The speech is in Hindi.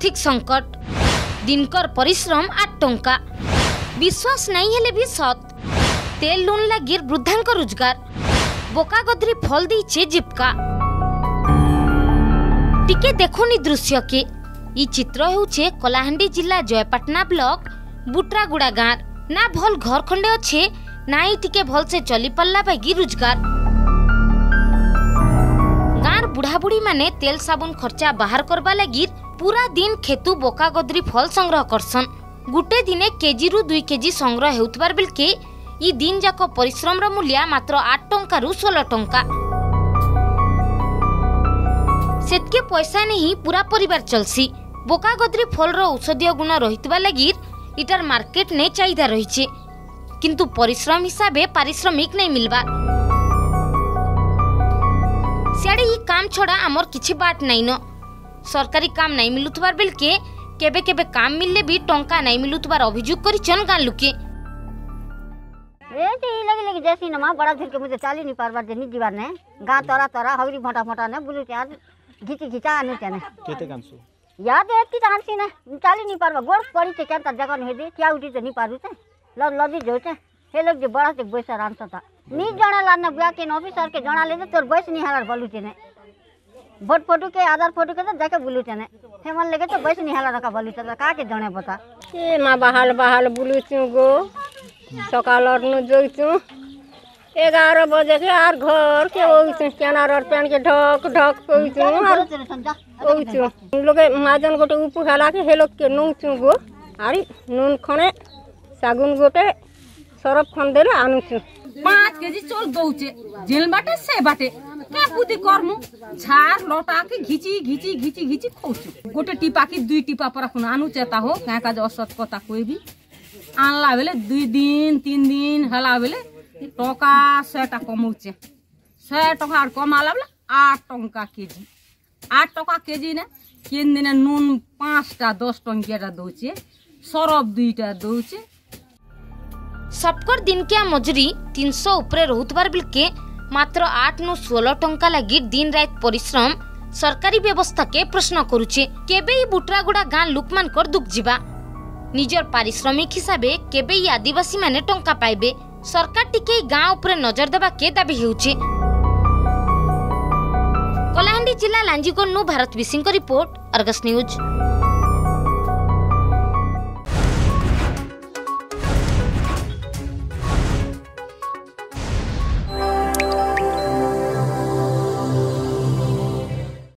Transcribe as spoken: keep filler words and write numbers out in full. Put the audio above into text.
आर्थिक संकट दिनकर परिश्रम आठ टंका विश्वास नहीं हेले भी सत तेल लुन लगी वृद्धांक रोजगार बोका गदरी फल दीचे जीविका टिके देखुनी दृश्य के ई चित्र हेउचे कलाहांडी जिला जयपाटना ब्लॉक बुट्रागुड़ा गाँव ना भल घर खंडे अच्छे ना ही टिके भल से चली पल्ला बागी रोजगार गाँव बुढ़ा बुढ़ी माने तेल साबुन खर्चा बाहर करबा लगी पूरा दिन खेतु बोका गदरी फल संग्रह करसन गुटे दिने केजी रु दुई केजी संग्रह हेउतबार बेलके ई दिन जाक परिश्रम रो मूल्य मात्र आठ टंका रु सोलह टंका सेतके पैसा नहीं पूरा परिवार चलसी बोका गदरी फल रो औषधीय गुण रहितबा लगी इटार मार्केट ने चाहिदा रहिছে किंतु परिश्रम हिसाबे पारिश्रमिक नहीं मिलबा सियाड़े ई काम छोड़ा आमर किछि बाट नहीं न सरकारी काम नहीं मिलुतबार बेलके केबे केबे काम मिलले भी टंका नहीं मिलुतबार अभियोग करिछन गां लुके ए ते ई लगे लगे जैसी नमा बड़ा झुल के मुझे चाली नहीं पारबार जे नि दीवार ने गा तोरा तोरा हवरी मोटा मोटा ने बुलु चार घिची घिचा आनु चने केते कांसु याद है कि तानसी ने चाली नहीं पारबा गोड़ पड़ी ते केंता जगह नहीं दे क्या उठी ते नहीं पारु ते ल लदी जोते हे लोग जे बड़ा ते बैसा रानता था नी जणा लाने बुआ के ऑफिसर के जणा ले तोर बैस नहीं हालार बोलु चने भोट फोटो के आधार फोटो के तो जाके बुलु चने हे मन लगे तो बैस नहीं हालार का बोलु चने का के जणे बता ए मा बहाल बहाल बुलु छु गो सकाल नु जोइछु ग्यारह बजे के आर घर के ओइछु केनार और पेन के ढक ढक कोइछु ओइछु लोगे माजन गोटे उपु हला के हेलो के नउछु गो आरी नून खने सागुन गोटे सरफ खन देले आनुछु पाँच केजी चोल दउचे जेल बाटे से बाटे क्या बुद्धि करमु झार लटा के घिची घिची घिची घिची खोचु गोटे टिपा की दुई टिपा पर खुन आनु चेता हो क्या का असत कथा कोई भी आनला बेले दुई दिन तीन दिन हला बेले टका सेटा कमौचे से टका आर कमाला बेले आठ टंका केजी आठ टका केजी ने केन दिन नून पाँचटा दस टंकिया दउचे सरफ दुईटा दउचे सबकर दिन के मजूरी तीन सौ उपरे रहुतबार बिलके मात्र आठ नु सोलह टंका लगी दिन रात परिश्रम सरकारी व्यवस्था के प्रश्न करुचे केबे ही बुट्रागुड़ा गाँ लुकमान कर दुख जीवा निजर पारिश्रमिक हिसाबे केबे ही आदिवासी माने टंका पाइबे सरकार टिके गाँ उपरे नजर देबा के दाबी हेउचे कलाहांडी जिला लांजीगोंड नु भारत विसिंग रिपोर्ट अर्गस न्यूज।